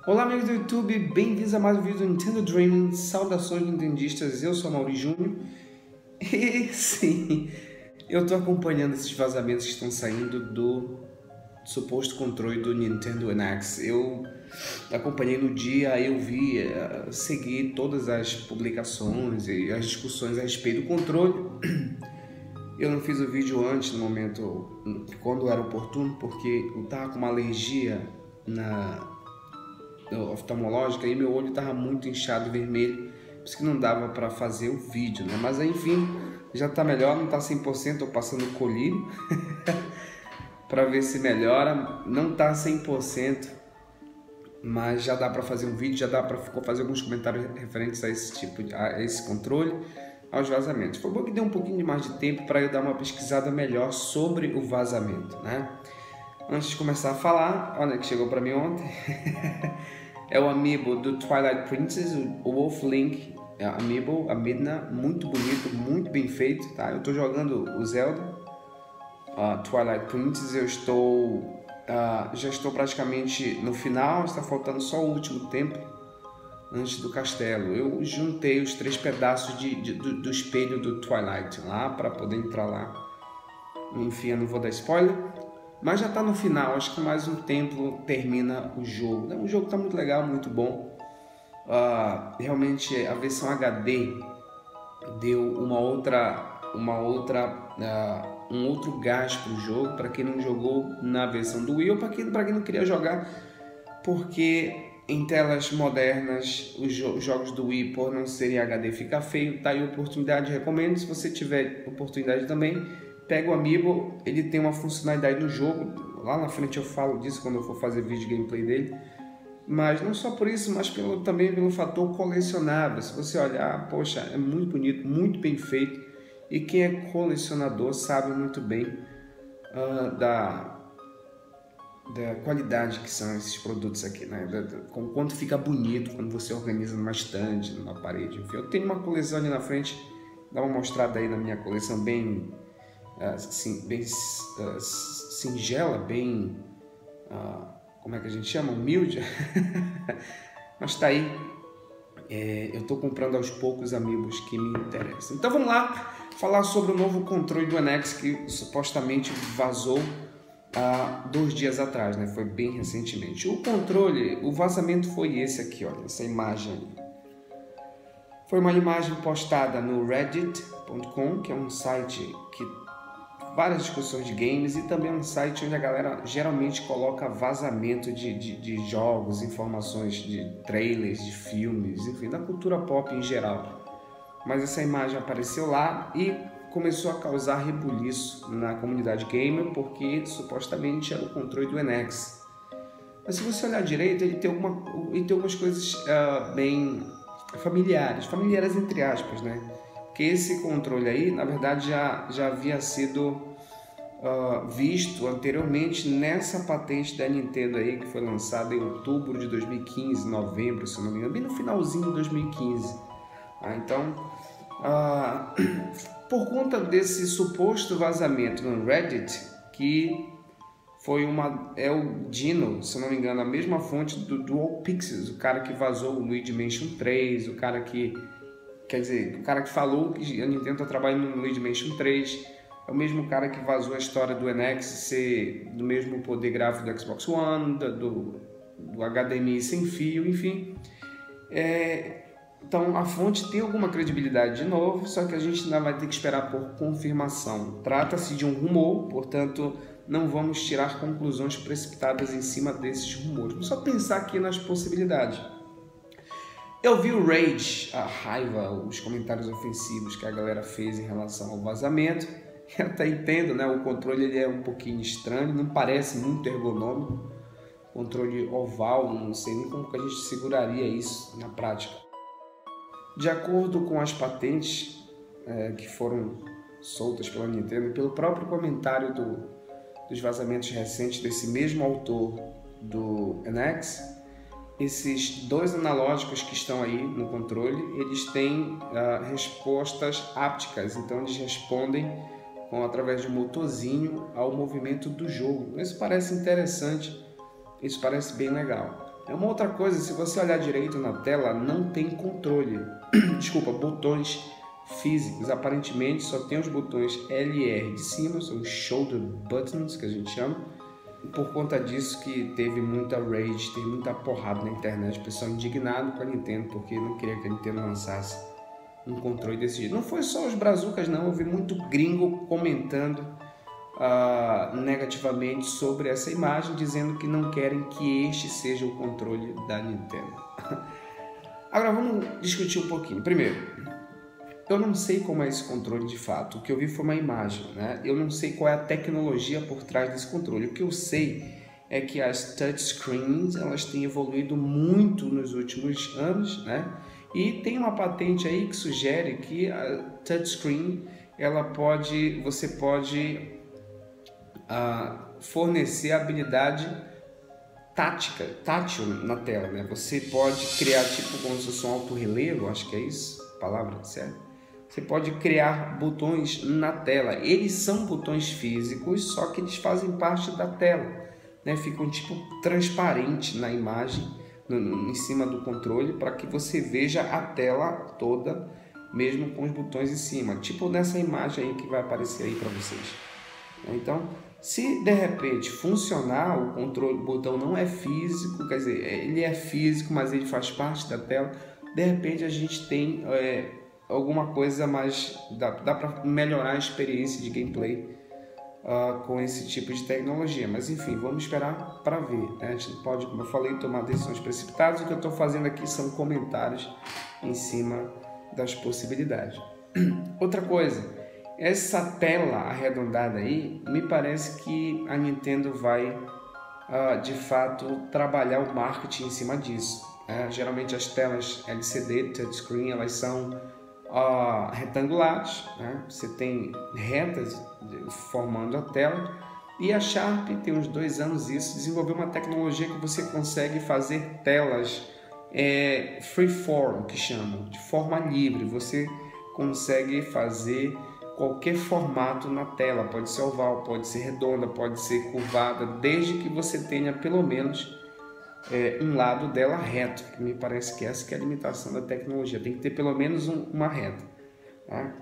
Olá amigos do YouTube, bem-vindos a mais um vídeo do Nintendo Dreaming. Saudações nintendistas, eu sou a Mauri Júnior. E sim, eu tô acompanhando esses vazamentos que estão saindo do suposto controle do Nintendo NX. Eu acompanhei no dia, eu vi, segui todas as publicações e as discussões a respeito do controle. Eu não fiz o vídeo antes, no momento, quando era oportuno, porque eu tava com uma alergia oftalmológica e meu olho estava muito inchado e vermelho, por isso que não dava para fazer o vídeo, né? Mas enfim, já está melhor, não está 100%, estou passando colírio para ver se melhora. Não está 100%, mas já dá para fazer um vídeo, já dá para fazer alguns comentários referentes a esse controle, aos vazamentos. Foi bom que deu um pouquinho de mais de tempo para eu dar uma pesquisada melhor sobre o vazamento, né? Antes de começar a falar, olha que chegou para mim ontem. É o amiibo do Twilight Princess, o Wolf Link amiibo, a Midna, muito bonito, muito bem feito, tá? Eu estou jogando o Zelda, Twilight Princess, já estou praticamente no final, está faltando só o último templo antes do castelo. Eu juntei os 3 pedaços do espelho do Twilight lá para poder entrar lá. Enfim, eu não vou dar spoiler. Mas já está no final, acho que mais um tempo termina o jogo. O jogo está muito legal, muito bom. Realmente a versão HD deu um outro gás para o jogo, para quem não jogou na versão do Wii ou para quem não queria jogar, porque em telas modernas os jogos do Wii, por não serem HD, fica feio. Tá aí a oportunidade, recomendo. Se você tiver oportunidade também, pega o amiibo, ele tem uma funcionalidade no jogo, lá na frente eu falo disso quando eu for fazer vídeo gameplay dele, mas não só por isso, mas também pelo fator colecionável. Se você olhar, poxa, é muito bonito, muito bem feito, e quem é colecionador sabe muito bem da qualidade que são esses produtos aqui, né? Com quanto fica bonito quando você organiza numa estante, numa parede. Enfim, eu tenho uma coleção ali na frente, dá uma mostrada aí na minha coleção bem singela, bem, como é que a gente chama? Humilde. Mas tá aí. Eu tô comprando aos poucos amiibos que me interessam. Então vamos lá falar sobre o novo controle do NX que supostamente vazou 2 dias atrás, né? Foi bem recentemente. O controle, o vazamento foi esse aqui, olha, essa imagem aí. Foi uma imagem postada no reddit.com, que é um site que várias discussões de games, e também um site onde a galera geralmente coloca vazamento de jogos, informações de trailers, de filmes, enfim, da cultura pop em geral. Mas essa imagem apareceu lá e começou a causar rebuliço na comunidade gamer, porque supostamente era o controle do NX. Mas se você olhar direito, ele tem algumas coisas bem familiares entre aspas, né? Que esse controle aí, na verdade, já havia sido visto anteriormente nessa patente da Nintendo aí, que foi lançada em outubro de 2015, novembro, se não me engano, bem no finalzinho de 2015. Então, por conta desse suposto vazamento no Reddit, que foi o Dino, se não me engano, a mesma fonte do Dual Pixels, o cara que vazou o Luigi Mansion 3, o cara que falou que a Nintendo está trabalhando no Luigi Mansion 3, é o mesmo cara que vazou a história do NX ser do mesmo poder gráfico do Xbox One, do HDMI sem fio, enfim. Então a fonte tem alguma credibilidade de novo, só que a gente ainda vai ter que esperar por confirmação. Trata-se de um rumor, portanto não vamos tirar conclusões precipitadas em cima desses rumores. Vamos só pensar aqui nas possibilidades. Eu vi o rage, a raiva, os comentários ofensivos que a galera fez em relação ao vazamento. Eu até entendo, né? O controle ele é um pouquinho estranho, não parece muito ergonômico. Controle oval, não sei nem como que a gente seguraria isso na prática. De acordo com as patentes que foram soltas pela Nintendo e pelo próprio comentário dos vazamentos recentes desse mesmo autor do NX, esses 2 analógicos que estão aí no controle, eles têm respostas ápticas, então eles respondem através de um motorzinho ao movimento do jogo. Isso parece interessante, isso parece bem legal. É uma outra coisa, se você olhar direito na tela, não tem controle, desculpa, botões físicos. Aparentemente só tem os botões LR de cima, são os shoulder buttons que a gente chama. E por conta disso que teve muita rage, teve muita porrada na internet, o pessoal indignado com a Nintendo porque não queria que a Nintendo lançasse um controle desse jeito. Não foi só os brazucas não, eu vi muito gringo comentando negativamente sobre essa imagem, dizendo que não querem que este seja o controle da Nintendo. Agora vamos discutir um pouquinho. Primeiro, eu não sei como é esse controle de fato. O que eu vi foi uma imagem, né? Eu não sei qual é a tecnologia por trás desse controle. O que eu sei é que as touchscreens elas têm evoluído muito nos últimos anos, né? E tem uma patente aí que sugere que a touchscreen você pode fornecer habilidade tátil na tela, né? Você pode criar tipo como se fosse um alto relevo, acho que é isso a palavra, certo? Você pode criar botões na tela. Eles são botões físicos, só que eles fazem parte da tela, né? Ficam tipo transparente na imagem, em cima do controle, para que você veja a tela toda, mesmo com os botões em cima, tipo nessa imagem aí que vai aparecer aí para vocês. Então, se de repente funcionar, o controle, o botão não é físico, quer dizer, ele é físico, mas ele faz parte da tela, de repente a gente tem alguma coisa mais, dá para melhorar a experiência de gameplay com esse tipo de tecnologia. Mas enfim, vamos esperar para ver, né? A gente não pode, como eu falei, tomar decisões precipitadas. O que eu estou fazendo aqui são comentários em cima das possibilidades. Outra coisa, essa tela arredondada aí, me parece que a Nintendo vai, de fato, trabalhar o marketing em cima disso. Geralmente as telas LCD, touchscreen, elas são retangulares, né? Você tem retas formando a tela. E a Sharp, tem uns 2 anos isso, desenvolveu uma tecnologia que você consegue fazer telas freeform, que chamam, de forma livre. Você consegue fazer qualquer formato na tela, pode ser oval, pode ser redonda, pode ser curvada, desde que você tenha pelo menos um lado dela reto, que me parece que essa que é a limitação da tecnologia, tem que ter pelo menos uma reta, tá?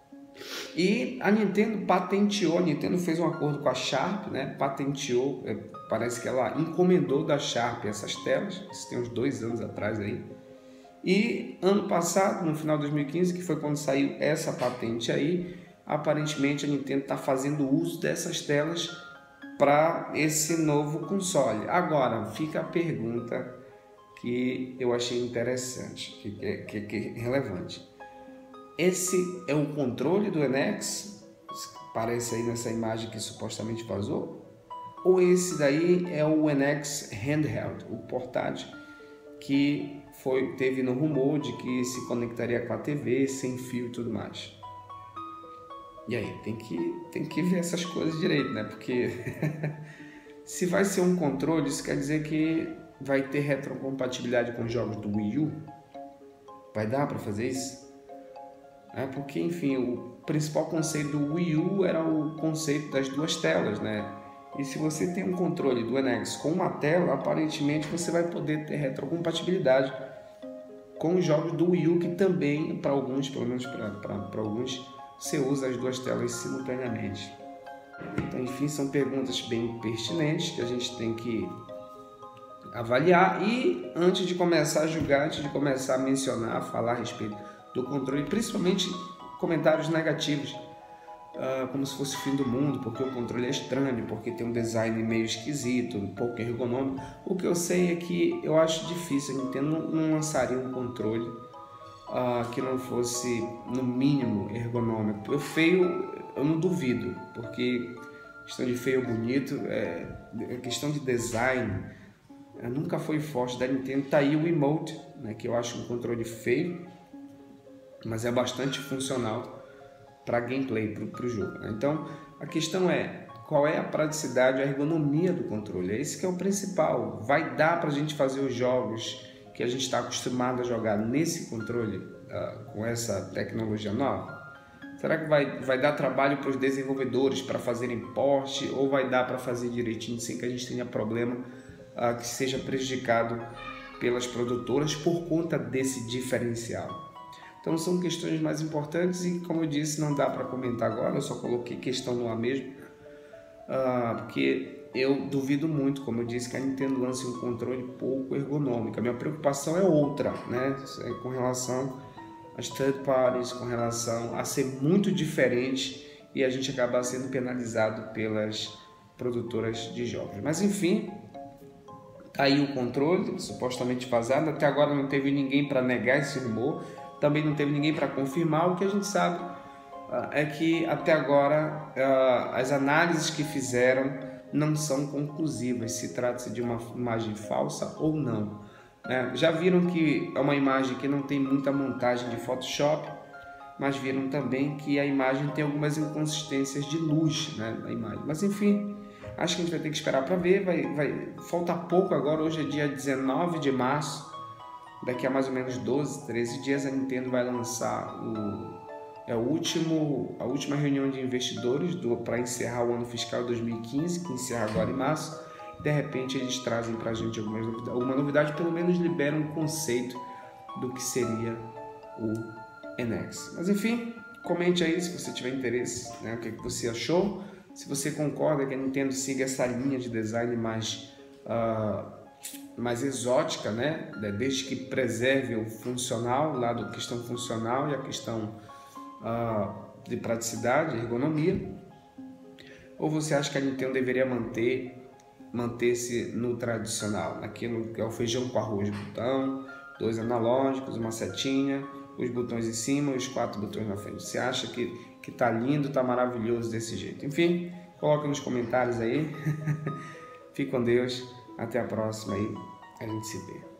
E a Nintendo patenteou, a Nintendo fez um acordo com a Sharp, né? Patenteou, parece que ela encomendou da Sharp essas telas, isso tem uns 2 anos atrás aí. E ano passado, no final de 2015, que foi quando saiu essa patente aí, aparentemente a Nintendo está fazendo uso dessas telas para esse novo console. Agora, fica a pergunta que eu achei interessante, que é relevante. Esse é o controle do NX, parece aí nessa imagem que supostamente vazou? Ou esse daí é o NX Handheld, o portátil, que teve no rumor de que se conectaria com a TV, sem fio e tudo mais? E aí, tem que ver essas coisas direito, né? Porque se vai ser um controle, isso quer dizer que vai ter retrocompatibilidade com os jogos do Wii U? Vai dar para fazer isso? Porque, enfim, o principal conceito do Wii U era o conceito das 2 telas, né? E se você tem um controle do NX com uma tela, aparentemente você vai poder ter retrocompatibilidade com os jogos do Wii U, que também, para alguns, pelo menos para alguns, você usa as 2 telas simultaneamente. Então, enfim, são perguntas bem pertinentes que a gente tem que avaliar. E antes de começar a julgar, antes de começar a mencionar, falar a respeito do controle, principalmente comentários negativos, como se fosse o fim do mundo, porque o controle é estranho, porque tem um design meio esquisito, um pouco ergonômico. O que eu sei é que eu acho difícil, a Nintendo não lançaria um controle que não fosse, no mínimo, ergonômico. Feio, eu não duvido, porque questão de feio ou bonito, questão de design, nunca foi forte da Nintendo. Tá aí o Emote, né, que eu acho um controle feio, mas é bastante funcional para gameplay, para o jogo, né? Então, a questão é, qual é a praticidade, a ergonomia do controle? Esse que é o principal. Vai dar para a gente fazer os jogos que a gente está acostumado a jogar nesse controle, com essa tecnologia nova? Será que vai dar trabalho para os desenvolvedores para fazerem porte, ou vai dar para fazer direitinho sem que a gente tenha problema que seja prejudicado pelas produtoras por conta desse diferencial. Então são questões mais importantes e, como eu disse, não dá para comentar agora, eu só coloquei questão no ar mesmo, porque eu duvido muito, como eu disse, que a Nintendo lance um controle pouco ergonômico. A minha preocupação é outra, né? Com relação às third parties, com relação a ser muito diferente e a gente acabar sendo penalizado pelas produtoras de jogos. Mas enfim, tá aí o controle supostamente vazado. Até agora não teve ninguém para negar esse rumor, também não teve ninguém para confirmar. O que a gente sabe é que até agora as análises que fizeram não são conclusivas, se trata-se de uma imagem falsa ou não. Já viram que é uma imagem que não tem muita montagem de Photoshop, mas viram também que a imagem tem algumas inconsistências de luz, na imagem. Mas enfim, acho que a gente vai ter que esperar para ver. Falta pouco agora, hoje é dia 19 de março, daqui a mais ou menos 12, 13 dias a Nintendo vai lançar a última reunião de investidores para encerrar o ano fiscal 2015, que encerra agora em março. De repente eles trazem para a gente alguma novidade, pelo menos liberam um conceito do que seria o NX. Mas enfim, comente aí se você tiver interesse, o que você achou, se você concorda que a Nintendo siga essa linha de design mais exótica, desde que preserve o funcional, lá da questão funcional e a questão de praticidade, ergonomia, ou você acha que a Nintendo deveria manter-se no tradicional, naquilo que é o feijão com arroz, botão, 2 analógicos, uma setinha, os botões em cima e os 4 botões na frente? Você acha que tá lindo, tá maravilhoso desse jeito? Enfim, coloque nos comentários aí. Fique com Deus, até a próxima aí, a gente se vê.